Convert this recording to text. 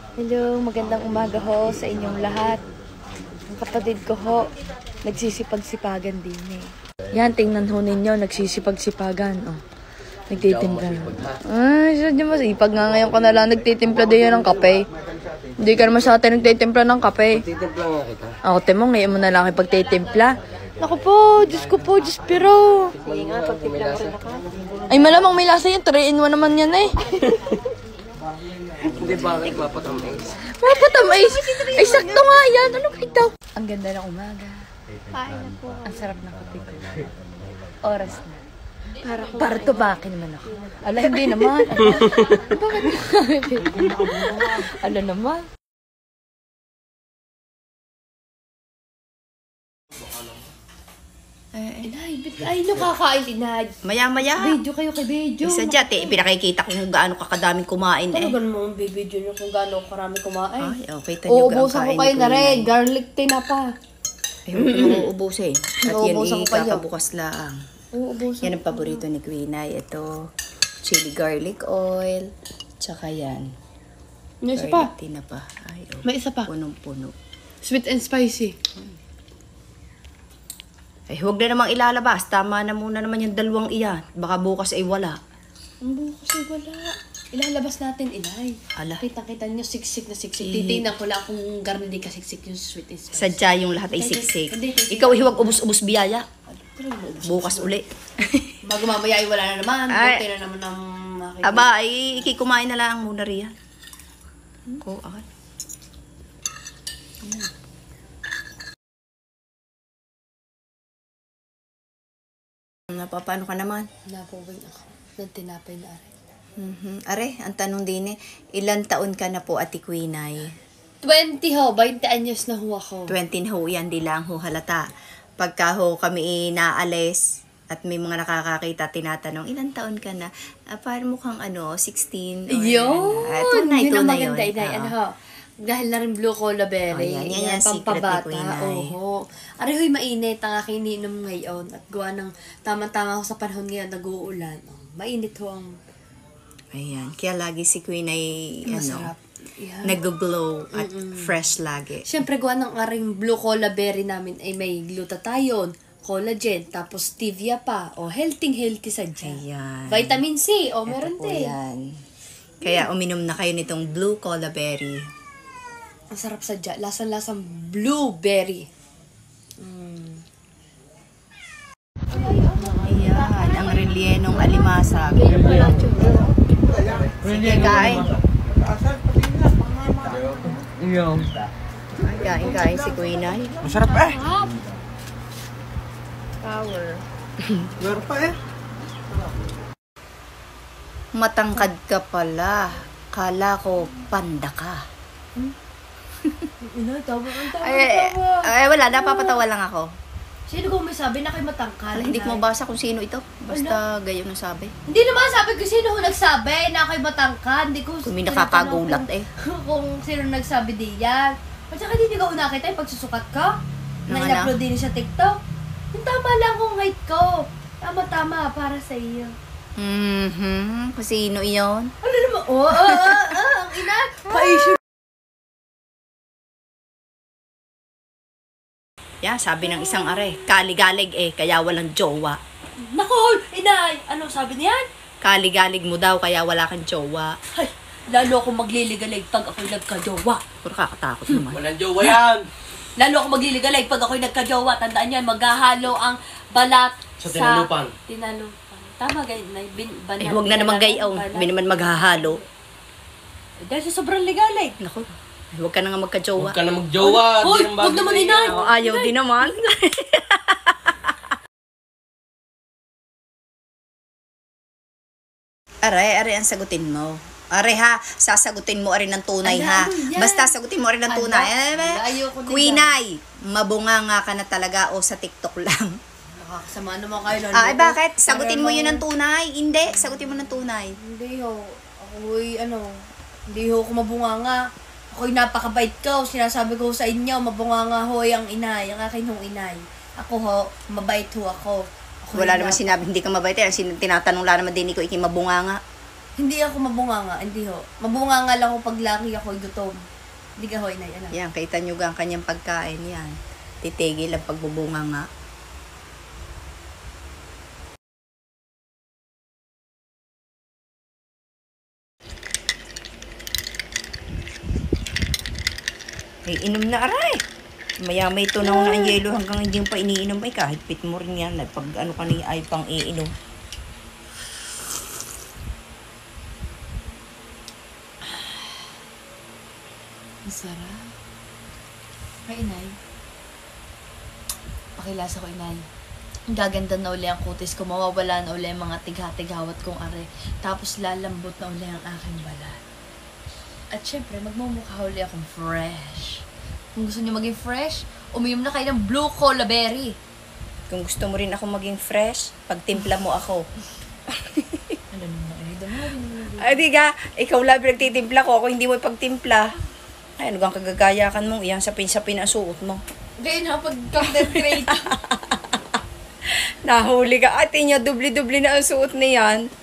Hello, magandang umaga ho sa inyong lahat. Ang kapatid ko ho, nagsisipag-sipagan din eh. Yan, tingnan ho ninyo, nagsisipag-sipagan. Oh, nagtitimpla na. Ay, sadya masipag nga ngayon ka na lang nagtitimpla din yan ng kape. Hindi ka naman sa atin nagtitimpla ng kape. Titimpla nga kita. Ako, temo, ngayon mo na lang ipagtitimpla. Naku po, Diyos ko po, Diyos pero. Sige nga, pagtimpla mo rin ako. Ay, malamang may lasa yan, 3-in-1 naman yan eh. Hindi bakit mapatamis? Mapatamis! Ay, sakto nga yan. Ano ba ito? Ang ganda ng umaga. Kain na po. Ang sarap ng kape ko. Oras na. Para tubakin naman ako. Ala, hindi naman. Bakit? Ala naman. Ay, nakakain inay. Maya-maya. Video kayo kay video. Isa dyan, pinakikita ko kung gaano kakadaming kumain eh. Talagang mo ang video nyo kung gaano karami kumain. Ay, okay, tanyo Uubusan ko kayo na rin. Garlic tinapa. Ay, huwag mo uubusin. At yan Uubusan ko kayo. kakabukas lang. Uubusan. Yan ang paborito ni Queen Ay. Ito, chili garlic oil. Tsaka yan. May isa pa. Garlic tinapa. Ay, oh, May isa pa. punong-puno. Sweet and spicy. Ay, huwag na namang ilalabas. Tama na muna naman yung dalawang iyan. Baka bukas ay wala. Ang bukas ay wala. Ilalabas natin, inay. Ala. Kita-kita nyo, siksik na siksik. Titignan ko lang kung garni di ka siksik yung sweet and spicy. Sadya yung lahat ay siksik. Hindi. Ikaw, huwag ubus-ubus biyaya. Talagang maubos. Bukas uli. Bago mamaya ay wala na naman. Ay. Kunti na naman ang makikita. Aba, ay ikikumain na lang muna riyan. Ko, akal. Napapano ka naman? Napawin ako. Nagtinapay na aray. Are, ang tanong din ilan taon ka na po, Ate Queen Ay? 20 ho. 20 anyos na ho ako. 20 ho yan, di lang ho halata. Pagka ho kami inaalis at may mga nakakakita, tinatanong, ilan taon ka na? Parang mukhang 16. Yun! Tunay, Yun ang tunay maganda, yun. inay. Ano ho? Dahil na rin blue cola berry. Oh, yan secret ni pampabata. Queen Ay. Oo. Aray ho'y mainit ang aking ininom ngayon. At gawa ng tamang-tama ako sa panahon ngayon nag-uulan. Oh, mainit ho ang Ayan, kaya lagi si Queen ay masarap. Yeah. nag-glow at fresh lagi. Siyempre, gawa ng aring blue cola berry namin ay may glutathione, collagen, tapos stevia pa. O, healthy sa dyan. Ayan. Vitamin C. O, Ito meron po din. yan. Kaya uminom na kayo nitong blue cola berry. Ang sarap sa dyan. Lasang-lasang blueberry. Ayan, ang relyenong alimasag. Sige, kain. Ay, kain si Queen Ay. Masarap eh. Power. Meron pa eh. Matangkad ka pala. Kala ko panda ka. Ina, tama. Ay, wala. Napapatawa lang ako. Sino ko may sabi na kayo matangkal? Hindi ko mabasa kung sino ito. Basta gayon ang sabi. Hindi naman sabi ko sino ko nagsabi na kayo matangkal. Hindi ko Kung may nakakagulat eh. kung sino nagsabi diyan. At saka hindi ko nakita yung pagsusukat ko. Na Ano? in-upload din sa TikTok. Yung tama lang kung height ko. Tama-tama para sa iyo. Kung sino iyon? Ano naman? Ang ina. Pa-issue. Yeah, sabi ng isang are, kaligalig eh, kaya walang jowa. Nako, inay. Ano sabi niyan? Kaligalig mo daw, kaya wala kang jowa. Ay, lalo akong magliligalig pag ako'y nagka-jowa. Puro kakatakot naman. Walang jowa yan. Lalo akong magliligalig pag ako'y nagka-jowa. Tandaan niyan, maghahalo ang balat Sa tinalupan. Tinalupan. Tama, ganyan. Eh, huwag na naman gayaw. May naman maghahalo. Dahil sa sobrang ligalig. Naku, huwag ka na nga magka-jowa. Huwag ka na magjowa. Hoy, Di naman huwag bagay naman sa'yo. inay. Oo, ayaw din naman. Are ang sagutin mo. Are ha, sasagutin mo rin ng tunay ha. Ano yan? Basta sagutin mo rin ng tunay. Ayoko na Queen yan. Ay, mabunga nga ka na talaga o sa TikTok lang. Nakakasama naman kayo. Ay, bakit? Sagutin mo yun ng tunay? Hindi, sagutin mo ng tunay. Hindi ho. Ako'y hindi ho ako mabunganga. Ako'y napakabait ko. Sinasabi ko sa inyo, mabunganga ho ang inay. Ang akin hong inay. Ako ho, mabait ho ako. Wala naman sinabi, hindi ka mabait. Tinatanong lang naman din ko, ikimabunga nga. Hindi ako mabunganga, hindi ho. Mabunganga lang ako pag laki ako gutom. Hindi ka ho, inay, ano? Yan, kita nyo ang kanyang pagkain yan. Titigil ang pagbubunga nga. Ay, inom na aray. Maya may tunaw na ang yelo hanggang hindi pa iniinom. Ay, kahit pit mo rin yan. Pag ano ka ni ay pang iinom. Ang sarap. Ay, inay. Pakilasa ko, inay. Ang gaganda na uli ang kutis ko. Mawawala na uli ang mga tigha-tighawat kong are. Tapos lalambot na uli ang aking balat. At syempre, magmumukha uli akong fresh. Kung gusto niyo maging fresh, uminom na kayo ng blue cola berry. Kung gusto mo rin ako maging fresh, pagtimpla mo ako. Ano naman, inay? Dami. Ay, di ka. Ikaw lang pinagtitimpla ko. Ako hindi mo ipagtimpla. Ay, ano kang kagagayakan mo? Iyan sapin-sapin ang suot mo. Ganyan na, pag content creator. Nahuli ka. Ate niya, dubli-dubli na ang suot na yan.